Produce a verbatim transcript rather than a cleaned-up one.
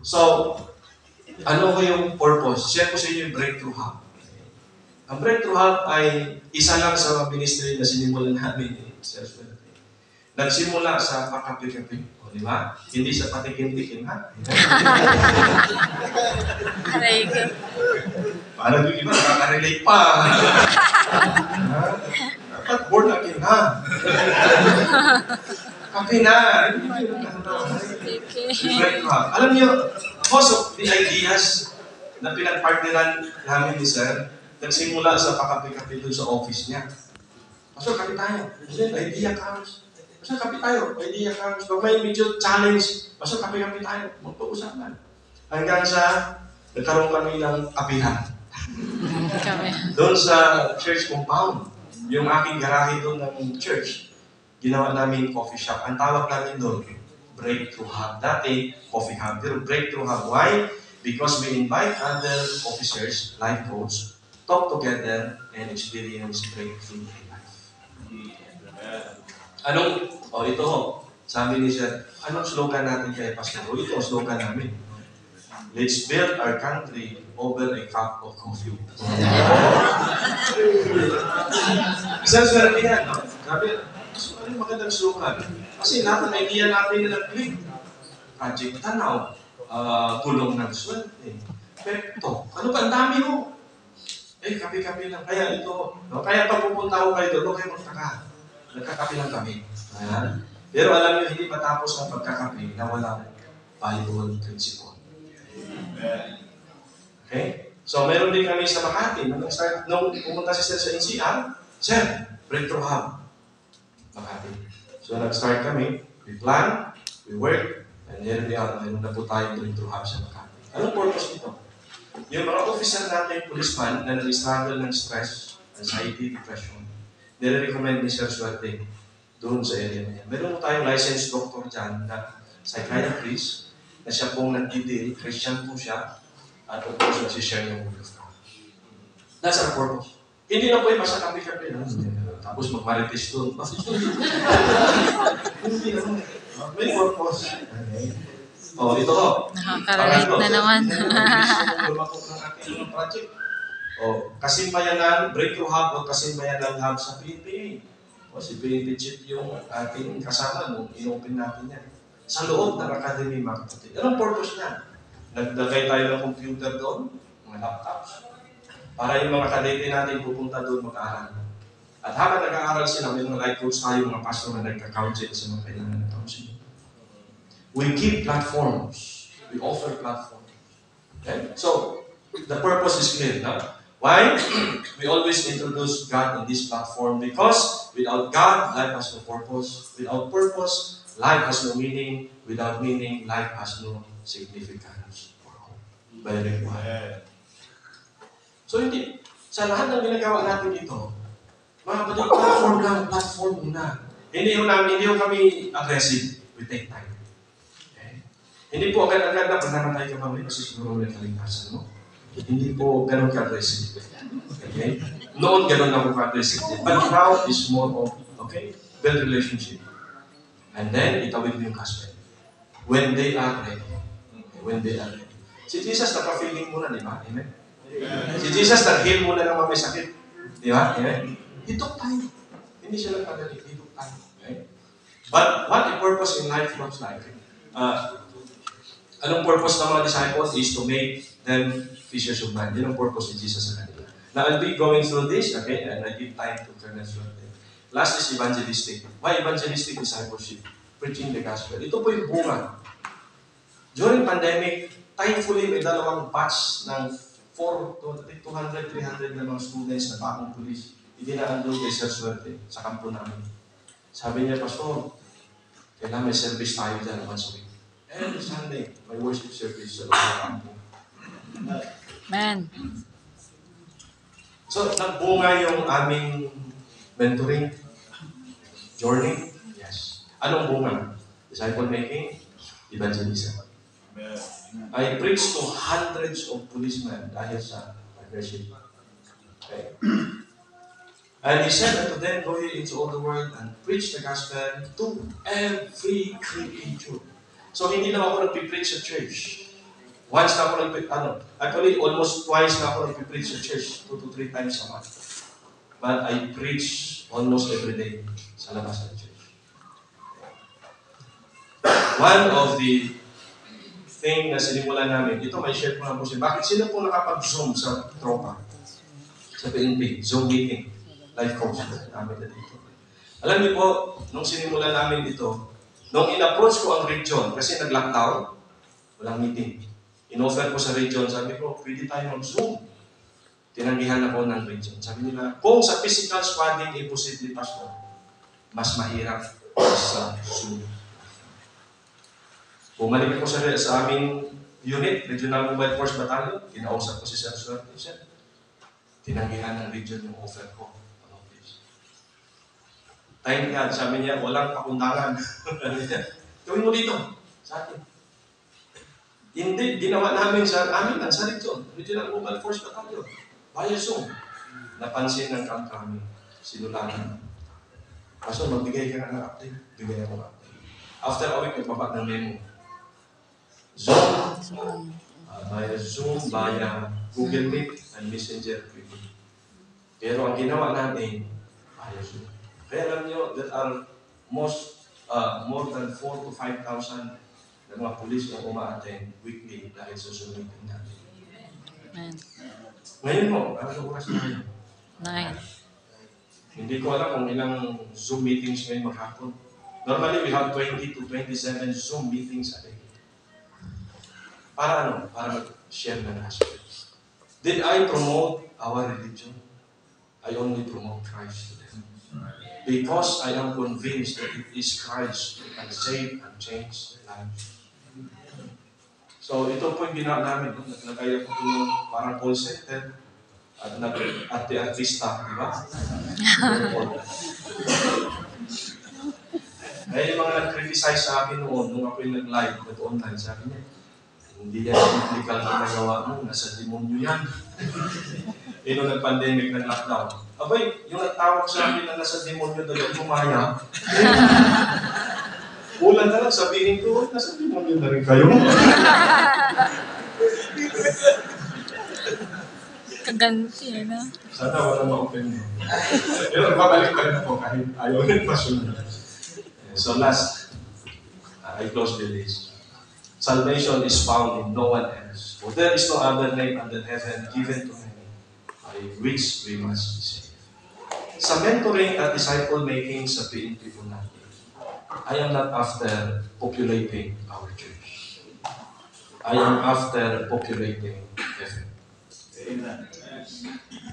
So, ano ko yung purpose? Share ko sa inyo yung Breakthrough Hub. Ang Breakthrough Hub ay isa lang sa ministry na sinimulan namin eh, self-help. Nagsimula sa pakapi-kapi. O, di ba? Hindi sa patikin-tikin, ha? Aray ko. Parang yung iba, nakaka-relate pa. Dapat born again, ha? Kapi na. Breakthrough Hub. Alam niyo, most of the ideas na pinag-partneran namin ni Sir, nagsimula sa pakapi-kapi doon sa office niya. Pastor, kapi tayo. Idea comes. Pastor, kapi tayo. Idea comes. Pag may medyo challenge, pastor, kapi-kapi tayo. Magpag-usapan. Hanggang sa nagkaroon kami ng kapihan. Doon sa church compound. Yung aking garahe doon ng church, ginawa namin coffee shop. Ang tawag namin doon, Breakthrough Hub. Dati, coffee hub. Pero Breakthrough Hub. Why? Because we invite other officers, life coach, talk together and experience breakthrough in life. Anong, o oh, ito ho, sabi ni Sir, anong slogan natin kay Pastor? O ito ang slogan namin. Let's build our country over a cup of coffee. Sir, Sir, yan, no? Sabi, so, ano yung magandang slogan? Kasi lahat ng idea natin na nag-click. Project Tanaw, uh, tulong ng swerte, pepto. Ano ba, ang dami ho. Eh, kapi-kapi lang. Kaya ito, no? Kaya pag pupunta ko kayo doon, huwag kayo magtaka. Nagkakapi lang kami. Ayan. Pero alam niyo, hindi matapos ang pagkakapi na walang valuable principle. Okay? So, meron din kami sa Makati. Nung, start, nung pumunta si Sir sa N C R, Sir, Breakthrough Hub. Makati. So, nag-start kami. We plan, we work, and here we are. Meron na po tayong Breakthrough Hub sa Makati. Anong purpose nito? Yung mga officer natin, policeman, na nag-struggle ng stress, anxiety, depression, nire-recommend ni Sir Suerte doon sa area niya. Meron po tayong licensed doctor dyan na psychiatrist na siya pong nag-deal, Christian po siya, at of course, nasi-share yung word of God. That's our purpose. Hindi lang po yung basta kapi-kapi. Tapos mag-marites doon. Hindi naman. May purpose. Okay. Oh, ito ho. Nakaka-relate na naman. Lumakot ng aking project. O, Kasimbayanan, Breakthrough Hub o Kasimbayanan Hub sa P N P A. O, si P N P Chief yung ating kasama nung in-open natin yan. Sa loob ng Academy, mga kapatid. Anong purpose niya? Nagdagay tayo ng computer doon, mga laptops, para yung mga kadete natin pupunta doon mag-aaral. At habang nag-aaral sila, may mga life coach tayo, mga pastor na nagka-counsel sa mga kailangan ng counseling. We give platforms. We offer platforms. Okay? So, the purpose is clear. No? Why? We always introduce God in this platform because without God, life has no purpose. Without purpose, life has no meaning. Without meaning, life has no significance. Very well. So, hindi. Sa lahat ng ginagawa natin dito, mga kapatid, platform lang, platform muna. Hindi ho namin, hindi ho kami aggressive. We take time. Hindi po agad-agad na pag namatay ka mamaya kasi siguro may kaligtasan mo. Hindi po ganun ka-aggressive. Okay? Noon ganun ako ka-aggressive. But now is more of, okay, build relationship. And then, itawid mo yung husband. When they are ready. Okay, when they are ready. Si Jesus naka-feeling muna, di ba? Amen? Si Jesus nag-heal muna ng may sakit. Di ba? Amen? He took time. Hindi siya nagpadali. He took time. Okay? But what the purpose in life looks like? Uh, Anong purpose ng mga disciples is to make them fishers of men. Yun ang purpose ni Jesus sa kanila. Now, I'll be going through this, okay, and I give time to Colonel Suerte. Last is evangelistic. Why evangelistic discipleship? Preaching the gospel. Ito po yung bunga. During pandemic, thankfully, may dalawang batch ng four to two hundred, three hundred na mga students na bakong pulis. Idinaan doon kay Sir Suerte sa kampo namin. Sabi niya, Pastor, kailangan may service tayo dyan once a week. Every Sunday, may worship service sa loob ng kampo. Man. So, nagbunga yung aming mentoring journey. Yes. Anong bunga? Disciple making, evangelism. I preached to hundreds of policemen dahil sa partnership. Okay. And he said unto them, go ye into all the world and preach the gospel to every creature. So, hindi lang ako nagpipreach sa church. Once na ako nag ano, actually, almost twice na ako nag-preach sa church, two to three times a month. But I preach almost every day sa labas ng church. One of the thing na sinimulan namin, ito may share ko na po siya. Bakit sino po nakapag-zoom sa tropa? Sa P N P, Zoom meeting, life coach namin na dito. Alam niyo po, nung sinimulan namin ito, nung in-approach ko ang region, kasi nag-lockdown, walang meeting. In-offer ko sa region, sabi ko, pwede tayo mag-Zoom. Tinanggihan ako ng region. Sabi nila, kung sa physical squadding, imposible, pastor, mas mahirap sa Zoom. Bumalik ako sa, sa aming unit, Regional Mobile Force Battalion, kinausap ko si Sir Suerte. Sir, tinanggihan ng region yung offer ko. Ano, please? Thank God, sabi niya, walang pakundangan. Gawin mo dito, sa akin. Hindi, ginawa namin sa amin lang, sa region, Regional Mobile Force Battalion. Via Zoom. Napansin ng kamp-kami, sinulanan. Kaso, magbigay ka ng update. Bigay ako ng update. After a week, nagbaba ng memo. Zoom, uh, via Zoom, via Google Meet, and Messenger. Pero ang ginawa natin, via Zoom. Kaya alam nyo, there are most, uh, more than four to five thousand na mga pulis na uma-attend weekly dahil sa Zoom meeting natin. Amen. Ngayon mo, ano oras na ngayon? Nine. Hindi ko alam kung ilang Zoom meetings ngayon maghapon. Normally, we have twenty to twenty-seven Zoom meetings a day. Para ano? Para mag-share ng aspects. Did I promote our religion? I only promote Christ to them. Because I am convinced that it is Christ who can save and change lives. So, ito po yung ginawa namin. Nagkaya ko yung parang call center at nag-ate-artista, di ba? Kaya yung mga nag-criticize sa akin noon, nung ako yung nag-live, nag-online, sabi niya, hindi yan biblical na nagawa mo, nasa demonyo yan. Eh, nung nag-pandemic, nag-lockdown. Abay, yung nagtawag sa akin na nasa demonyo daw yung kumaya, ulan na lang, sabihin ko, nasa demonyo na rin kayo. Kaganti, no? Sana wala ma-open mo. Pero babalik pa rin ako kahit ayaw rin masunod. So last, uh, I close with this. Salvation is found in no one else. For there is no other name under heaven given to men by which we must be saved. Sa mentoring at disciple-making sa P N P po natin, I am not after populating our church. I am after populating heaven. Amen.